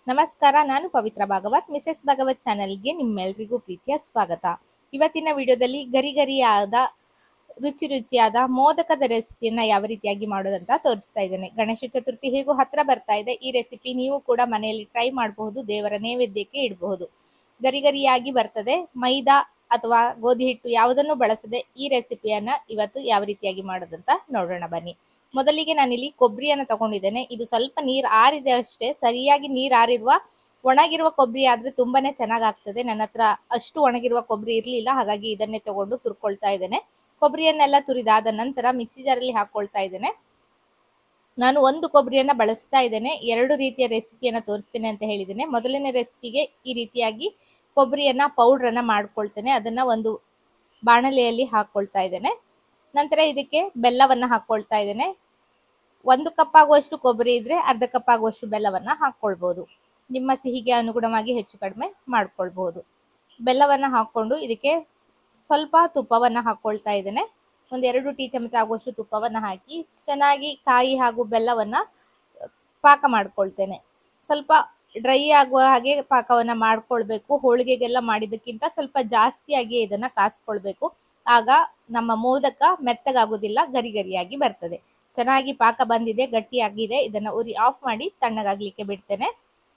ನಮಸ್ಕಾರ, ನಾನು ಪವಿತ್ರ ಭಾಗವತ್. ಮಿಸೆಸ್ ಭಾಗವತ್ ಚಾನೆಲ್ಗೆ ನಿಮ್ಮೆಲ್ರಿಗೂ ಪ್ರೀತಿಯ ಸ್ವಾಗತ. ಇವತ್ತಿನ ವಿಡಿಯೋದಲ್ಲಿ ಗರಿಗರಿಯಾದ ರುಚಿಯಾದ ಮೋದಕದ ರೆಸಿಪಿಯನ್ನ ಯಾವ ರೀತಿಯಾಗಿ ಮಾಡೋದಂತ ತೋರಿಸ್ತಾ ಇದ್ದೇನೆ. ಗಣೇಶ ಚತುರ್ಥಿ ಹೇಗೂ ಹತ್ರ ಬರ್ತಾ ಇದೆ. ಈ ರೆಸಿಪಿ ನೀವು ಕೂಡ ಮನೆಯಲ್ಲಿ ಟ್ರೈ ಮಾಡಬಹುದು, ದೇವರ ನೈವೇದ್ಯಕ್ಕೆ ಇಡಬಹುದು. ಗರಿಗರಿಯಾಗಿ ಬರ್ತದೆ. ಮೈದಾ ಅಥವಾ ಗೋಧಿ ಹಿಟ್ಟು ಯಾವುದನ್ನು ಬಳಸದೆ ಈ ರೆಸಿಪಿಯನ್ನ ಇವತ್ತು ಯಾವ ರೀತಿಯಾಗಿ ಮಾಡೋದಂತ ನೋಡೋಣ ಬನ್ನಿ. ಮೊದಲಿಗೆ ನಾನಿಲ್ಲಿ ಕೊಬ್ಬರಿಯನ್ನ ತಗೊಂಡಿದ್ದೇನೆ. ಇದು ಸ್ವಲ್ಪ ನೀರು ಆರಿದೆ ಅಷ್ಟೇ. ಸರಿಯಾಗಿ ನೀರು ಆರಿರುವ ಒಣಗಿರುವ ಕೊಬ್ಬರಿ ಆದ್ರೆ ತುಂಬಾನೇ ಚೆನ್ನಾಗಾಗ್ತದೆ. ನನ್ನ ಹತ್ರ ಅಷ್ಟು ಒಣಗಿರುವ ಕೊಬ್ಬರಿ ಇರ್ಲಿಲ್ಲ, ಹಾಗಾಗಿ ಇದನ್ನೇ ತಗೊಂಡು ತುರ್ಕೊಳ್ತಾ ಇದ್ದೇನೆ. ಕೊಬ್ಬರಿಯನ್ನೆಲ್ಲ ತುರಿದಾದ ನಂತರ ಮಿಕ್ಸಿ ಜಾರಲ್ಲಿ ಹಾಕೊಳ್ತಾ ಇದ್ದೇನೆ. ನಾನು ಒಂದು ಕೊಬ್ಬರಿಯನ್ನ ಬಳಸ್ತಾ ಇದ್ದೇನೆ. ಎರಡು ರೀತಿಯ ರೆಸಿಪಿಯನ್ನ ತೋರಿಸ್ತೇನೆ ಅಂತ ಹೇಳಿದ್ದೇನೆ. ಮೊದಲನೇ ರೆಸಿಪಿಗೆ ಈ ರೀತಿಯಾಗಿ ಕೊಬ್ಬರಿಯನ್ನ ಪೌಡ್ರನ್ನ ಮಾಡ್ಕೊಳ್ತೇನೆ. ಅದನ್ನ ಒಂದು ಬಾಣಲೆಯಲ್ಲಿ ಹಾಕೊಳ್ತಾ ಇದ್ದೇನೆ. ನಂತರ ಇದಕ್ಕೆ ಬೆಲ್ಲವನ್ನ ಹಾಕೊಳ್ತಾ ಇದ್ದೇನೆ. 1 ಕಪ್ ಆಗುವಷ್ಟು ಕೊಬ್ಬರಿ ಇದ್ರೆ ಅರ್ಧ ಕಪ್ ಆಗುವಷ್ಟು ಬೆಲ್ಲವನ್ನ ಹಾಕೊಳ್ಬಹುದು. ನಿಮ್ಮ ಸಿಹಿಗೆ ಅನುಗುಣವಾಗಿ ಹೆಚ್ಚು ಕಡಿಮೆ ಮಾಡ್ಕೊಳ್ಬಹುದು. ಬೆಲ್ಲವನ್ನ ಹಾಕೊಂಡು ಇದಕ್ಕೆ ಸ್ವಲ್ಪ ತುಪ್ಪವನ್ನ ಹಾಕೊಳ್ತಾ ಇದ್ದೇನೆ. 1-2 ಟೀ ಚಮಚ ಆಗುವಷ್ಟು ತುಪ್ಪವನ್ನ ಹಾಕಿ ಚೆನ್ನಾಗಿ ಕಾಯಿ ಹಾಗೂ ಬೆಲ್ಲವನ್ನ ಪಾಕ ಮಾಡ್ಕೊಳ್ತೇನೆ. ಸ್ವಲ್ಪ ಡ್ರೈ ಆಗುವ ಹಾಗೆ ಪಾಕವನ್ನ ಮಾಡ್ಕೊಳ್ಬೇಕು. ಹೋಳಿಗೆಗೆಲ್ಲ ಮಾಡಿದಕ್ಕಿಂತ ಸ್ವಲ್ಪ ಜಾಸ್ತಿಯಾಗಿ ಇದನ್ನ ಕಾಸ್ಕೊಳ್ಬೇಕು. ಆಗ ನಮ್ಮ ಮೋದಕ ಮೆತ್ತಗಾಗುದಿಲ್ಲ, ಗರಿಗರಿಯಾಗಿ ಬರ್ತದೆ. ಚೆನ್ನಾಗಿ ಪಾಕ ಬಂದಿದೆ, ಗಟ್ಟಿಯಾಗಿದೆ. ಇದನ್ನ ಉರಿ ಆಫ್ ಮಾಡಿ ತಣ್ಣಗಾಗ್ಲಿಕ್ಕೆ ಬಿಡ್ತೇನೆ.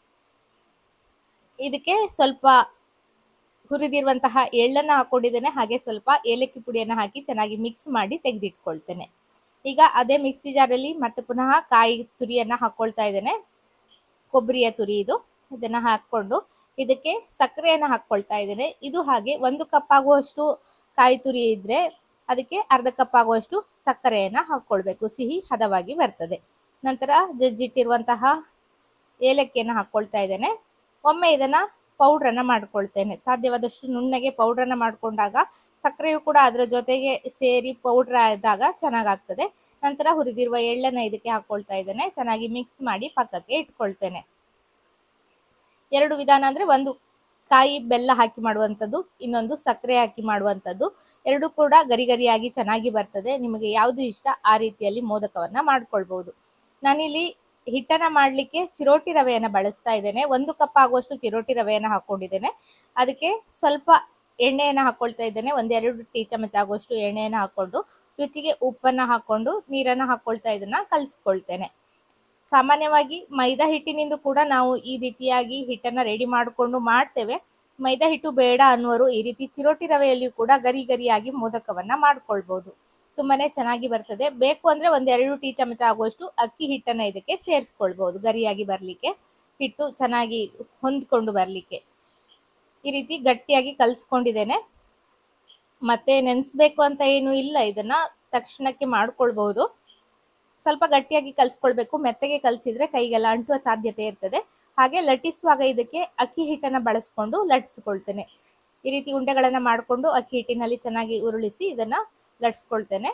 ಇದಕ್ಕೆ ಸ್ವಲ್ಪ ಹುರಿದಿರುವಂತಹ ಎಳ್ಳನ್ನ ಹಾಕೊಂಡಿದ್ದೇನೆ. ಹಾಗೆ ಸ್ವಲ್ಪ ಏಲಕ್ಕಿ ಪುಡಿಯನ್ನ ಹಾಕಿ ಚೆನ್ನಾಗಿ ಮಿಕ್ಸ್ ಮಾಡಿ ತೆಗೆದಿಟ್ಕೊಳ್ತೇನೆ. ಈಗ ಅದೇ ಮಿಕ್ಸಿ ಜಾರಲ್ಲಿ ಮತ್ತೆ ಪುನಃ ಕಾಯಿ ತುರಿಯನ್ನ ಹಾಕೊಳ್ತಾ ಇದ್ದೇನೆ. ಕೊಬ್ಬರಿಯ ತುರಿ ಇದು. ಇದನ್ನ ಹಾಕೊಂಡು ಇದಕ್ಕೆ ಸಕ್ಕರೆಯನ್ನ ಹಾಕೊಳ್ತಾ ಇದ್ದೇನೆ. ಇದು ಹಾಗೆ 1 ಕಪ್ ಆಗುವಷ್ಟು ಕಾಯಿ ತುರಿ ಇದ್ರೆ ಅದಕ್ಕೆ ಅರ್ಧ ಕಪ್ ಆಗುವಷ್ಟು ಸಕ್ಕರೆಯನ್ನ ಹಾಕೊಳ್ಬೇಕು. ಸಿಹಿ ಹದವಾಗಿ ಬರ್ತದೆ. ನಂತರ ಜಜ್ಜಿಟ್ಟಿರುವಂತಹ ಏಲಕ್ಕಿಯನ್ನ ಹಾಕೊಳ್ತಾ ಇದ್ದೇನೆ. ಒಮ್ಮೆ ಇದನ್ನ ಪೌಡ್ರನ್ನ ಮಾಡ್ಕೊಳ್ತೇನೆ. ಸಾಧ್ಯವಾದಷ್ಟು ನುಣ್ಣಗೆ ಪೌಡ್ರನ್ನ ಮಾಡ್ಕೊಂಡಾಗ ಸಕ್ಕರೆಯು ಕೂಡ ಅದರ ಜೊತೆಗೆ ಸೇರಿ ಪೌಡ್ರ್ ಆದಾಗ ಚೆನ್ನಾಗಾಗ್ತದೆ. ನಂತರ ಹುರಿದಿರುವ ಎಳ್ಳನ್ನ ಇದಕ್ಕೆ ಹಾಕೊಳ್ತಾ ಇದ್ದೇನೆ. ಚೆನ್ನಾಗಿ ಮಿಕ್ಸ್ ಮಾಡಿ ಪಕ್ಕಕ್ಕೆ ಇಟ್ಕೊಳ್ತೇನೆ. 2 ವಿಧಾನ ಅಂದ್ರೆ ಒಂದು ಕಾಯಿ ಬೆಲ್ಲ ಹಾಕಿ ಮಾಡುವಂಥದ್ದು, ಇನ್ನೊಂದು ಸಕ್ಕರೆ ಹಾಕಿ ಮಾಡುವಂಥದ್ದು. ಎರಡು ಕೂಡ ಗರಿಗರಿಯಾಗಿ ಚೆನ್ನಾಗಿ ಬರ್ತದೆ. ನಿಮಗೆ ಯಾವುದು ಇಷ್ಟ ಆ ರೀತಿಯಲ್ಲಿ ಮೋದಕವನ್ನ ಮಾಡ್ಕೊಳ್ಬಹುದು. ನಾನಿಲ್ಲಿ ಹಿಟ್ಟನ್ನ ಮಾಡ್ಲಿಕ್ಕೆ ಚಿರೋಟಿ ರವೆಯನ್ನ ಬಳಸ್ತಾ ಇದ್ದೇನೆ. 1 ಕಪ್ ಆಗುವಷ್ಟು ಚಿರೋಟಿ ರವೆಯನ್ನ ಹಾಕೊಂಡಿದ್ದೇನೆ. ಅದಕ್ಕೆ ಸ್ವಲ್ಪ ಎಣ್ಣೆಯನ್ನ ಹಾಕೊಳ್ತಾ ಇದ್ದೇನೆ. 1-2 ಟೀ ಚಮಚ ಆಗುವಷ್ಟು ಎಣ್ಣೆಯನ್ನ ಹಾಕೊಂಡು ರುಚಿಗೆ ಉಪ್ಪನ್ನ ಹಾಕೊಂಡು ನೀರನ್ನ ಹಾಕೊಳ್ತಾ ಇದನ್ನ ಕಲಿಸ್ಕೊಳ್ತೇನೆ. ಸಾಮಾನ್ಯವಾಗಿ ಮೈದಾ ಹಿಟ್ಟಿನಿಂದ ಕೂಡ ನಾವು ಈ ರೀತಿಯಾಗಿ ಹಿಟ್ಟನ್ನ ರೆಡಿ ಮಾಡಿಕೊಂಡು ಮಾಡ್ತೇವೆ. ಮೈದಾ ಹಿಟ್ಟು ಬೇಡ ಅನ್ನುವರು ಈ ರೀತಿ ಚಿರೋಟಿ ರವೆಯಲ್ಲಿ ಕೂಡ ಗರಿಗರಿಯಾಗಿ ಮೋದಕವನ್ನ ಮಾಡ್ಕೊಳ್ಬಹುದು. ತುಂಬಾನೇ ಚೆನ್ನಾಗಿ ಬರ್ತದೆ. ಬೇಕು ಅಂದ್ರೆ 1-2 ಟೀ ಚಮಚ ಆಗುವಷ್ಟು ಅಕ್ಕಿ ಹಿಟ್ಟನ್ನ ಇದಕ್ಕೆ ಸೇರಿಸ್ಕೊಳ್ಬಹುದು, ಗರಿಯಾಗಿ ಬರ್ಲಿಕ್ಕೆ, ಹಿಟ್ಟು ಚೆನ್ನಾಗಿ ಹೊಂದ್ಕೊಂಡು ಬರ್ಲಿಕ್ಕೆ. ಈ ರೀತಿ ಗಟ್ಟಿಯಾಗಿ ಕಲ್ಸ್ಕೊಂಡಿದ್ದೇನೆ. ಮತ್ತೆ ನೆನೆಸ್ಬೇಕು ಅಂತ ಏನು ಇಲ್ಲ, ಇದನ್ನ ತಕ್ಷಣಕ್ಕೆ ಮಾಡ್ಕೊಳ್ಬಹುದು. ಸ್ವಲ್ಪ ಗಟ್ಟಿಯಾಗಿ ಕಲ್ಸ್ಕೊಳ್ಬೇಕು. ಮೆತ್ತಗೆ ಕಲಸಿದ್ರೆ ಕೈಗೆಲ್ಲ ಅಂಟುವ ಸಾಧ್ಯತೆ ಇರ್ತದೆ. ಹಾಗೆ ಲಟ್ಟಿಸುವಾಗ ಇದಕ್ಕೆ ಅಕ್ಕಿ ಹಿಟ್ಟನ್ನ ಬಳಸ್ಕೊಂಡು ಲಟ್ಟಿಸ್ಕೊಳ್ತೇನೆ. ಈ ರೀತಿ ಉಂಡೆಗಳನ್ನ ಮಾಡ್ಕೊಂಡು ಅಕ್ಕಿ ಹಿಟ್ಟಿನಲ್ಲಿ ಚೆನ್ನಾಗಿ ಉರುಳಿಸಿ ಇದನ್ನ ಲಟ್ಸ್ಕೊಳ್ತೇನೆ.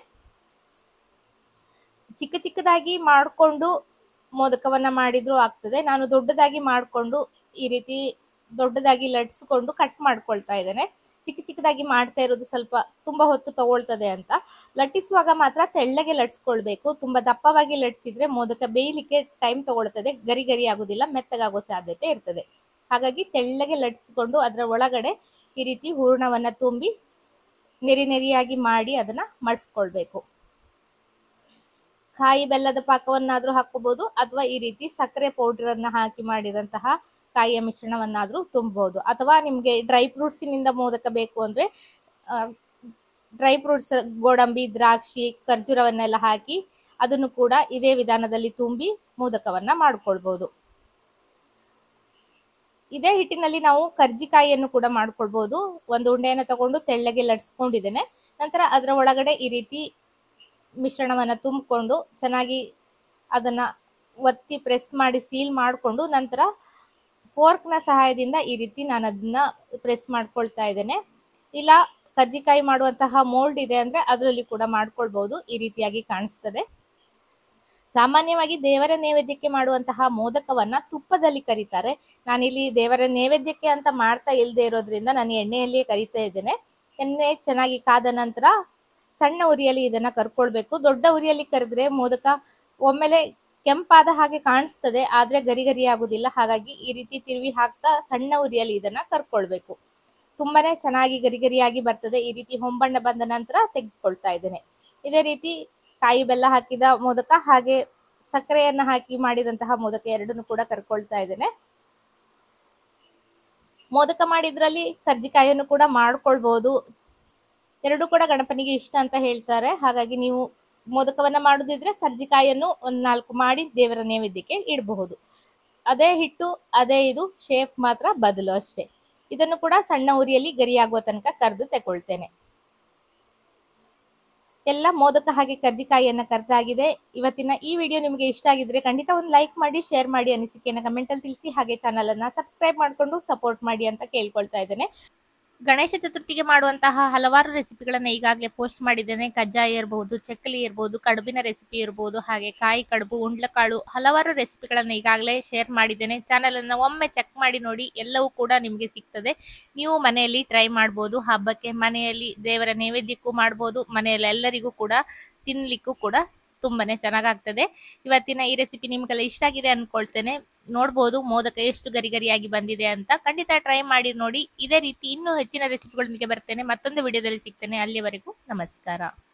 ಚಿಕ್ಕ ಚಿಕ್ಕದಾಗಿ ಮಾಡ್ಕೊಂಡು ಮೋದಕವನ್ನ ಮಾಡಿದ್ರು ಆಗ್ತದೆ. ನಾನು ದೊಡ್ಡದಾಗಿ ಮಾಡ್ಕೊಂಡು ಈ ರೀತಿ ದೊಡ್ಡದಾಗಿ ಲಟ್ಸ್ಕೊಂಡು ಕಟ್ ಮಾಡ್ಕೊಳ್ತಾ ಇದ್ದೇನೆ. ಚಿಕ್ಕ ಚಿಕ್ಕದಾಗಿ ಮಾಡ್ತಾ ಇರೋದು ಸ್ವಲ್ಪ ತುಂಬಾ ಹೊತ್ತು ತಗೊಳ್ತದೆ ಅಂತ. ಲಟ್ಟಿಸುವಾಗ ಮಾತ್ರ ತೆಳ್ಳಗೆ ಲಟ್ಸ್ಕೊಳ್ಬೇಕು. ತುಂಬಾ ದಪ್ಪವಾಗಿ ಲಟ್ಸಿದ್ರೆ ಮೋದಕ ಬೇಯಲಿಕ್ಕೆ ಟೈಮ್ ತಗೊಳ್ತದೆ, ಗರಿ ಆಗುದಿಲ್ಲ, ಮೆತ್ತಗಾಗೋ ಸಾಧ್ಯತೆ ಇರ್ತದೆ. ಹಾಗಾಗಿ ತೆಳ್ಳಗೆ ಲಟ್ಸ್ಕೊಂಡು ಅದರ ಒಳಗಡೆ ಈ ರೀತಿ ಹೂರಣವನ್ನ ತುಂಬಿ ನೆರಿಯಾಗಿ ಮಾಡಿ ಅದನ್ನ ಮಡ್ಸ್ಕೊಳ್ಬೇಕು. ಕಾಯಿ ಬೆಲ್ಲದ ಪಾಕವನ್ನಾದ್ರೂ ಹಾಕೋಬಹುದು, ಅಥವಾ ಈ ರೀತಿ ಸಕ್ಕರೆ ಪೌಡರ್ ಅನ್ನ ಹಾಕಿ ಮಾಡಿದಂತಹ ಕಾಯಿಯ ಮಿಶ್ರಣವನ್ನಾದ್ರೂ ತುಂಬಬಹುದು. ಅಥವಾ ನಿಮ್ಗೆ ಡ್ರೈ ಫ್ರೂಟ್ಸಿನಿಂದ ಮೋದಕ ಬೇಕು ಅಂದ್ರೆ ಡ್ರೈ ಫ್ರೂಟ್ಸ್, ಗೋಡಂಬಿ, ದ್ರಾಕ್ಷಿ, ಖರ್ಜೂರವನ್ನೆಲ್ಲ ಹಾಕಿ ಅದನ್ನು ಕೂಡ ಇದೇ ವಿಧಾನದಲ್ಲಿ ತುಂಬಿ ಮೋದಕವನ್ನ ಮಾಡ್ಕೊಳ್ಬಹುದು. ಇದೇ ಹಿಟ್ಟಿನಲ್ಲಿ ನಾವು ಕರ್ಜಿಕಾಯಿಯನ್ನು ಕೂಡ ಮಾಡ್ಕೊಳ್ಬಹುದು. ಒಂದು ಉಂಡೆಯನ್ನ ತಗೊಂಡು ತೆಳ್ಳಗೆ ಲಟ್ಸ್ಕೊಂಡಿದ್ದೇನೆ. ನಂತರ ಅದರ ಒಳಗಡೆ ಈ ರೀತಿ ಮಿಶ್ರಣವನ್ನ ತುಂಬಿಕೊಂಡು ಚೆನ್ನಾಗಿ ಅದನ್ನ ಒತ್ತಿ ಪ್ರೆಸ್ ಮಾಡಿ ಸೀಲ್ ಮಾಡಿಕೊಂಡು ನಂತರ ಫೋರ್ಕ್ನ ಸಹಾಯದಿಂದ ಈ ರೀತಿ ನಾನು ಅದನ್ನ ಪ್ರೆಸ್ ಮಾಡ್ಕೊಳ್ತಾ ಇದ್ದೇನೆ. ಇಲ್ಲ ಕರ್ಜಿಕಾಯಿ ಮಾಡುವಂತಹ ಮೋಲ್ಡ್ ಇದೆ ಅಂದ್ರೆ ಅದರಲ್ಲಿ ಕೂಡ ಮಾಡ್ಕೊಳ್ಬಹುದು. ಈ ರೀತಿಯಾಗಿ ಕಾಣಿಸ್ತದೆ. ಸಾಮಾನ್ಯವಾಗಿ ದೇವರ ನೈವೇದ್ಯಕ್ಕೆ ಮಾಡುವಂತಹ ಮೋದಕವನ್ನ ತುಪ್ಪದಲ್ಲಿ ಕರಿತಾರೆ. ನಾನಿಲ್ಲಿ ದೇವರ ನೈವೇದ್ಯಕ್ಕೆ ಅಂತ ಮಾಡ್ತಾ ಇಲ್ಲದೆ ಇರೋದ್ರಿಂದ ನಾನು ಎಣ್ಣೆಯಲ್ಲಿಯೇ ಕರಿತಾ ಇದ್ದೇನೆ. ಎಣ್ಣೆ ಚೆನ್ನಾಗಿ ಕಾದ ನಂತರ ಸಣ್ಣ ಉರಿಯಲ್ಲಿ ಇದನ್ನ ಕರ್ಕೊಳ್ಬೇಕು. ದೊಡ್ಡ ಉರಿಯಲ್ಲಿ ಕರೆದ್ರೆ ಮೋದಕ ಒಮ್ಮೆಲೆ ಕೆಂಪಾದ ಹಾಗೆ ಕಾಣಿಸ್ತದೆ, ಆದ್ರೆ ಗರಿ ಗರಿ ಆಗುದಿಲ್ಲ. ಹಾಗಾಗಿ ಈ ರೀತಿ ತಿರುವಿ ಹಾಕ್ತಾ ಸಣ್ಣ ಉರಿಯಲ್ಲಿ ಇದನ್ನ ಕರ್ಕೊಳ್ಬೇಕು. ತುಂಬಾನೇ ಚೆನ್ನಾಗಿ ಗರಿ ಗರಿಯಾಗಿ ಬರ್ತದೆ. ಈ ರೀತಿ ಹೊಂಬಣ್ಣ ಬಂದ ನಂತರ ತೆಗೆದುಕೊಳ್ತಾ ಇದ್ದೇನೆ. ಇದೇ ರೀತಿ ಕಾಯಿ ಬೆಲ್ಲ ಹಾಕಿದ ಮೋದಕ ಹಾಗೆ ಸಕ್ಕರೆಯನ್ನ ಹಾಕಿ ಮಾಡಿದಂತಹ ಮೋದಕ ಎರಡನ್ನು ಕೂಡ ಕರ್ಕೊಳ್ತಾ ಇದ್ದೇನೆ. ಮೋದಕ ಮಾಡಿದ್ರಲ್ಲಿ ಕರ್ಜಿಕಾಯನ್ನು ಕೂಡ ಮಾಡ್ಕೊಳ್ಬಹುದು. ಎರಡು ಕೂಡ ಗಣಪನಿಗೆ ಇಷ್ಟ ಅಂತ ಹೇಳ್ತಾರೆ. ಹಾಗಾಗಿ ನೀವು ಮೋದಕವನ್ನ ಮಾಡುದಿದ್ರೆ ಕರ್ಜಿಕಾಯನ್ನು 4 ಮಾಡಿ ದೇವರ ನೈವೇದ್ಯಕ್ಕೆ ಇಡಬಹುದು. ಅದೇ ಹಿಟ್ಟು ಅದೇ ಇದು, ಶೇಪ್ ಮಾತ್ರ ಬದಲು ಅಷ್ಟೇ. ಇದನ್ನು ಕೂಡ ಸಣ್ಣ ಉರಿಯಲ್ಲಿ ಗರಿಯಾಗುವ ತನಕ ಕರೆದು ತಗೊಳ್ತೇನೆ. ಎಲ್ಲ ಮೋದಕ ಹಾಗೆ ಕರ್ಜಿಕಾಯಿಯನ್ನ ಕರೆದಾಗಿದೆ. ಇವತ್ತಿನ ಈ ವಿಡಿಯೋ ನಿಮಗೆ ಇಷ್ಟ ಆಗಿದ್ರೆ ಖಂಡಿತ ಒಂದು ಲೈಕ್ ಮಾಡಿ, ಶೇರ್ ಮಾಡಿ, ಅನಿಸಿಕೆಯನ್ನ ಕಮೆಂಟ್ ಅಲ್ಲಿ ತಿಳಿಸಿ. ಹಾಗೆ ಚಾನಲ್ ಅನ್ನ ಸಬ್ಸ್ಕ್ರೈಬ್ ಮಾಡ್ಕೊಂಡು ಸಪೋರ್ಟ್ ಮಾಡಿ ಅಂತ ಕೇಳ್ಕೊಳ್ತಾ ಇದ್ದೇನೆ. ಗಣೇಶ ಚತುರ್ಥಿಗೆ ಮಾಡುವಂತಹ ಹಲವಾರು ರೆಸಿಪಿಗಳನ್ನ ಈಗಾಗಲೇ ಪೋಸ್ಟ್ ಮಾಡಿದ್ದೇನೆ. ಕಜ್ಜಾಯ ಇರಬಹುದು, ಚಕ್ಕಲಿ ಇರಬಹುದು, ಕಡುಬಿನ ರೆಸಿಪಿ ಇರಬಹುದು, ಹಾಗೆ ಕಾಯಿ ಕಡುಬು, ಉಂಡ್ಲಕಾಳು, ಹಲವಾರು ರೆಸಿಪಿಗಳನ್ನ ಈಗಾಗಲೇ ಶೇರ್ ಮಾಡಿದ್ದೇನೆ. ಚಾನಲ್ ಅನ್ನ ಒಮ್ಮೆ ಚೆಕ್ ಮಾಡಿ ನೋಡಿ, ಎಲ್ಲವೂ ಕೂಡ ನಿಮಗೆ ಸಿಗ್ತದೆ. ನೀವು ಮನೆಯಲ್ಲಿ ಟ್ರೈ ಮಾಡಬಹುದು. ಹಬ್ಬಕ್ಕೆ ಮನೆಯಲ್ಲಿ ದೇವರ ನೈವೇದ್ಯಕ್ಕೂ ಮಾಡಬಹುದು, ಮನೆಯಲ್ಲಿ ಎಲ್ಲರಿಗೂ ಕೂಡ ತಿನ್ಲಿಕ್ಕೂ ಕೂಡ ತುಂಬಾನೇ ಚೆನ್ನಾಗಾಗ್ತದೆ. ಇವತ್ತಿನ ಈ ರೆಸಿಪಿ ನಿಮ್ಗೆಲ್ಲ ಇಷ್ಟ ಆಗಿದೆ ಅನ್ಕೊಳ್ತೇನೆ. ನೋಡ್ಬೋದು ಮೋದಕ ಎಷ್ಟು ಗರಿ ಗರಿಯಾಗಿ ಬಂದಿದೆ ಅಂತ. ಖಂಡಿತ ಟ್ರೈ ಮಾಡಿ ನೋಡಿ. ಇದೇ ರೀತಿ ಇನ್ನೂ ಹೆಚ್ಚಿನ ರೆಸಿಪಿಗಳೊಂದಿಗೆ ಬರ್ತೇನೆ. ಮತ್ತೊಂದು ವಿಡಿಯೋದಲ್ಲಿ ಸಿಗ್ತೇನೆ. ಅಲ್ಲಿವರೆಗೂ ನಮಸ್ಕಾರ.